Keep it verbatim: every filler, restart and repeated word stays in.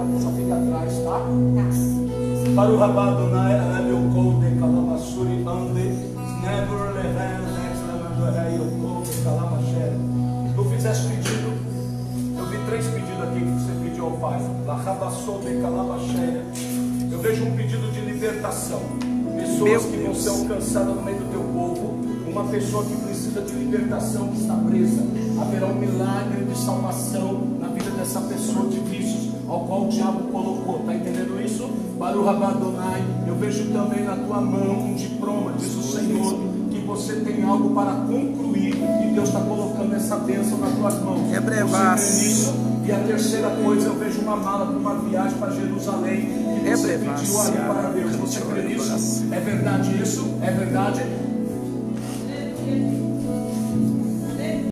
só fica atrás, tá? Para o Rabadonai, Arábio Code, Calamassuri, Ande, Never Leven, Nexlamando, Raio Code, Calamachere. Tu fizeste pedido, eu vi três pedidos aqui que você pediu ao Pai. Lachabassou de Calamachere. Eu vejo um pedido de libertação. Pessoas que vão ser alcançadas no meio do teu povo. Uma pessoa que precisa de libertação, que está presa. Haverá um milagre de salvação na vida dessa pessoa de vícios ao qual o diabo colocou. Está entendendo isso? Para o Rabadonai, eu vejo também na tua mão um diploma, diz o Senhor, que você tem algo para concluir e Deus está colocando essa bênção nas tuas mãos. É brevaço. Você crê nisso? E a terceira coisa, eu vejo uma mala para uma viagem para Jerusalém que é você pediu ali para Deus. Você crê nisso? É verdade isso? É verdade?